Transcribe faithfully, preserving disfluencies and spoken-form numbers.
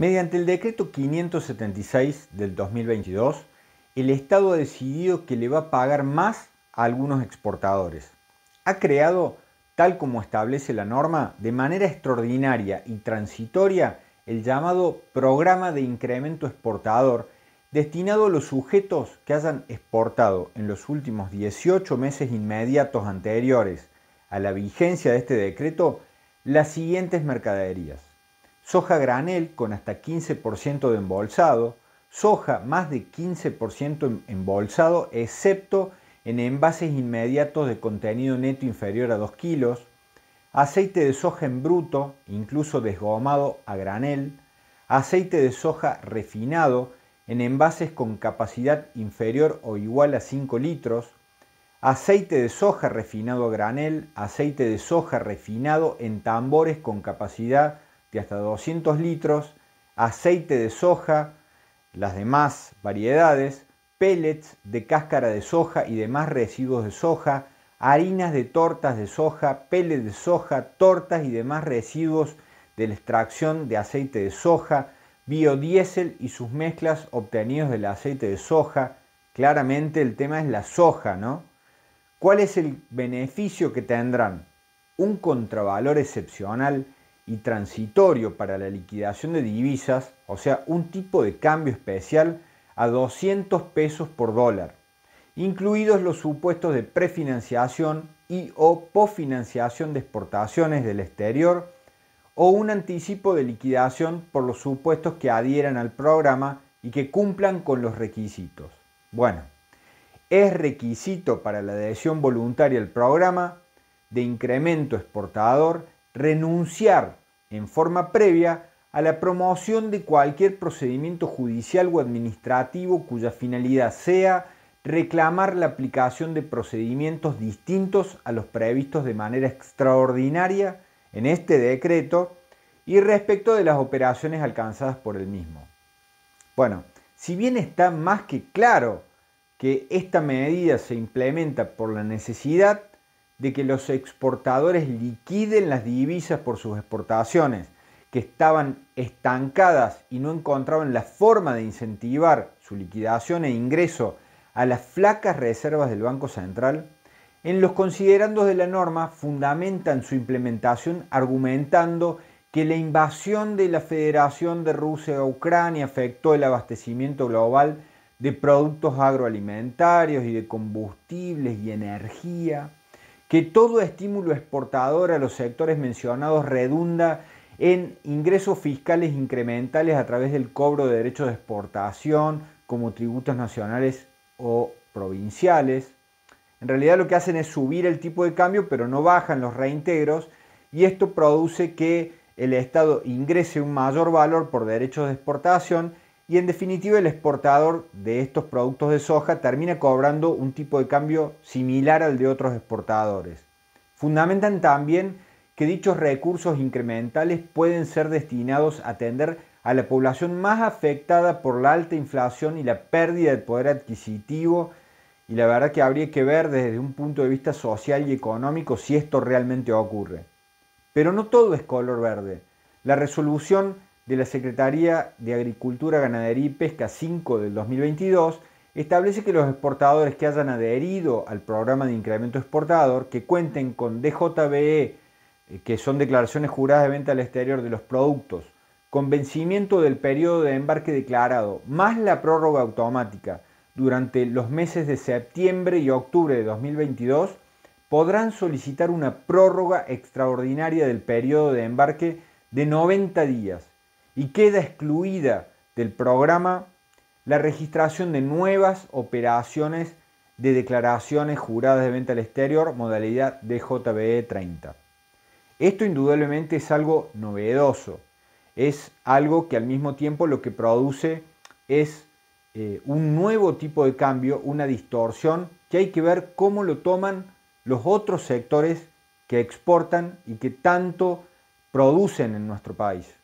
Mediante el decreto quinientos setenta y seis del dos mil veintidós, el Estado ha decidido que le va a pagar más a algunos exportadores. Ha creado, tal como establece la norma, de manera extraordinaria y transitoria el llamado Programa de Incremento Exportador, destinado a los sujetos que hayan exportado en los últimos dieciocho meses inmediatos anteriores a la vigencia de este decreto las siguientes mercaderías: soja granel con hasta quince por ciento de embolsado, soja más de quince por ciento embolsado excepto en envases inmediatos de contenido neto inferior a dos kilos, aceite de soja en bruto, incluso desgomado a granel, aceite de soja refinado en envases con capacidad inferior o igual a cinco litros, aceite de soja refinado a granel, aceite de soja refinado en tambores con capacidad de hasta doscientos litros, aceite de soja, las demás variedades, pellets de cáscara de soja y demás residuos de soja, harinas de tortas de soja, pellets de soja, tortas y demás residuos de la extracción de aceite de soja, biodiesel y sus mezclas obtenidos del aceite de soja. Claramente el tema es la soja, ¿no? ¿Cuál es el beneficio que tendrán? Un contravalor excepcional y transitorio para la liquidación de divisas, o sea, un tipo de cambio especial a doscientos pesos por dólar, incluidos los supuestos de prefinanciación y o posfinanciación de exportaciones del exterior, o un anticipo de liquidación por los supuestos que adhieran al programa y que cumplan con los requisitos. Bueno, es requisito para la adhesión voluntaria al programa de incremento exportador renunciar en forma previa a la promoción de cualquier procedimiento judicial o administrativo cuya finalidad sea reclamar la aplicación de procedimientos distintos a los previstos de manera extraordinaria en este decreto y respecto de las operaciones alcanzadas por el mismo. Bueno, si bien está más que claro que esta medida se implementa por la necesidad de que los exportadores liquiden las divisas por sus exportaciones, que estaban estancadas y no encontraban la forma de incentivar su liquidación e ingreso a las flacas reservas del Banco Central, en los considerandos de la norma fundamentan su implementación argumentando que la invasión de la Federación de Rusia a Ucrania afectó el abastecimiento global de productos agroalimentarios y de combustibles y energía, que todo estímulo exportador a los sectores mencionados redunda en ingresos fiscales incrementales a través del cobro de derechos de exportación como tributos nacionales o provinciales. En realidad lo que hacen es subir el tipo de cambio, pero no bajan los reintegros, y esto produce que el Estado ingrese un mayor valor por derechos de exportación y en definitiva el exportador de estos productos de soja termina cobrando un tipo de cambio similar al de otros exportadores. Fundamentan también que dichos recursos incrementales pueden ser destinados a atender a la población más afectada por la alta inflación y la pérdida de poder adquisitivo, y la verdad que habría que ver desde un punto de vista social y económico si esto realmente ocurre. Pero no todo es color verde. La resolución de la Secretaría de Agricultura, Ganadería y Pesca cinco del dos mil veintidós establece que los exportadores que hayan adherido al programa de incremento exportador, que cuenten con D J B E, que son declaraciones juradas de venta al exterior de los productos, con vencimiento del periodo de embarque declarado, más la prórroga automática durante los meses de septiembre y octubre de dos mil veintidós, podrán solicitar una prórroga extraordinaria del periodo de embarque de noventa días y queda excluida del programa la registración de nuevas operaciones de declaraciones juradas de venta al exterior, modalidad D J B E treinta. Esto indudablemente es algo novedoso, es algo que al mismo tiempo lo que produce es eh, un nuevo tipo de cambio, una distorsión que hay que ver cómo lo toman los otros sectores que exportan y que tanto producen en nuestro país.